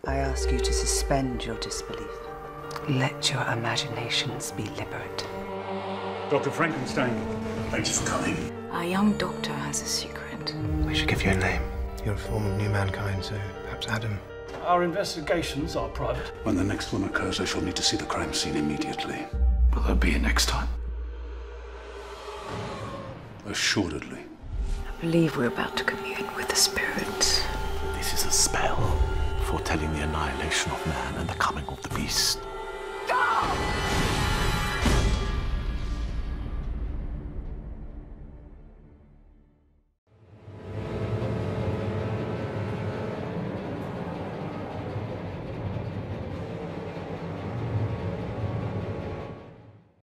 I ask you to suspend your disbelief. Let your imaginations be liberate. Dr. Frankenstein. Thank you for coming. Our young doctor has a secret. We should give you a name. You're a form of new mankind, so perhaps Adam. Our investigations are private. When the next one occurs, I shall need to see the crime scene immediately. Will there be a next time? Assuredly. I believe we're about to commune with the spirits. This is a spell foretelling the annihilation of man and the coming of the beast. Go!